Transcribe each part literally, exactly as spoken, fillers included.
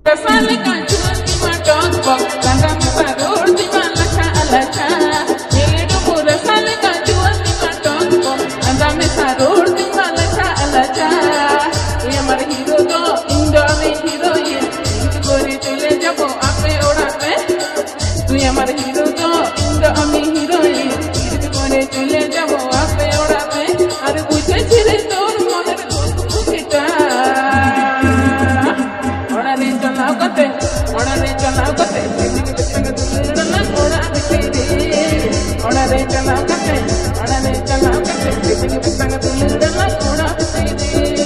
Sale kanjuan di madong bok, landang sarur di malaka alaca. Nilidu pura sale kanjuan di madong bok, landang sarur di malaka alaca. Ia mar hero do, Indo ame hero ye. Itu gori chole jabo ape orate. Tu ia mar hero do, Indo ame hero ye. Itu gori chole jabo ape orate. Are bujhe chire tor moner duku kita. Ona re chalao kate, tingi bitanga dulera na ona bitiri. Ona re chalao kate, ona re chalao kate, tingi bitanga dulera na ona bitiri.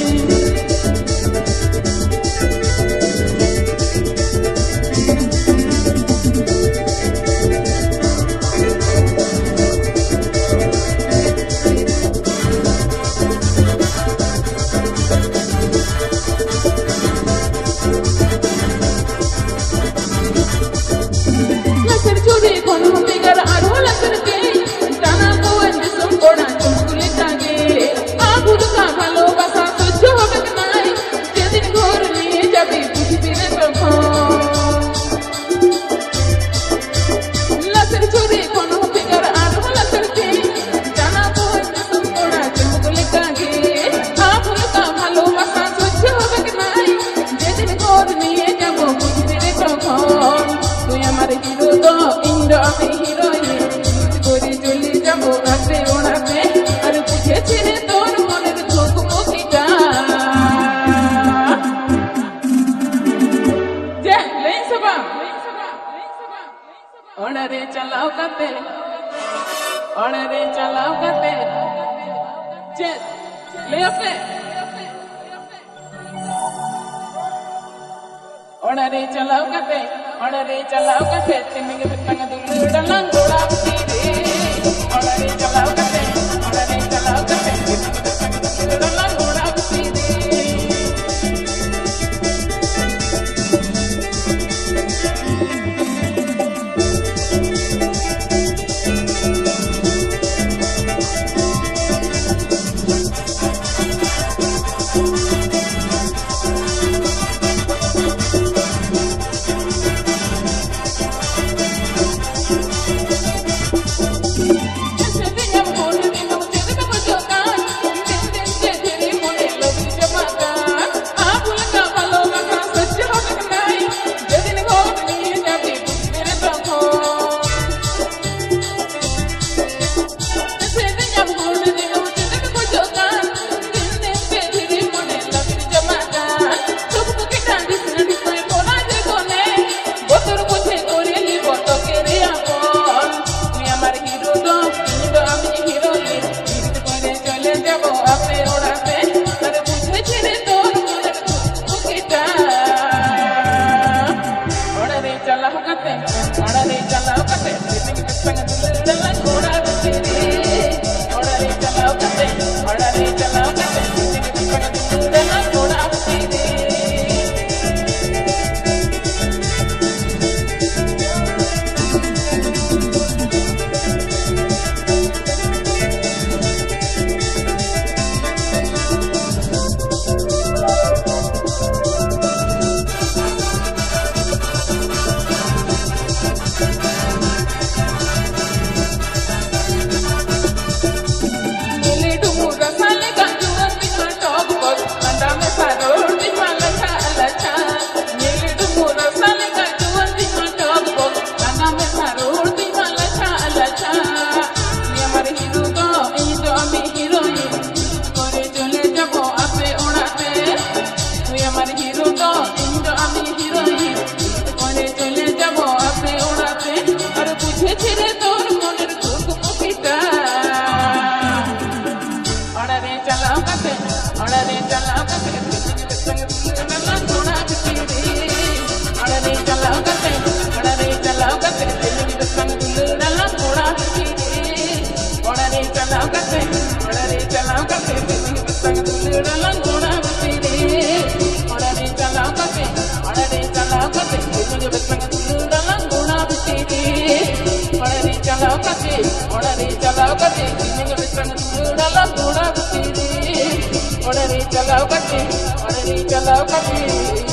Indo ame hero ye, gori joli jabo ape orate, are bujhe chire tor moner duku kita. Je, lein saba. Ona re chalao kate, ona re chalao kate. Je, le ape. Ona re chalao kate, ona re chalao kate, tingi bitanga dulera na ona bitiri. Ona re chalao kate, ona re chalao kate, tingi bitanga dulera na ona bitiri. Chalo kati, chalo kati.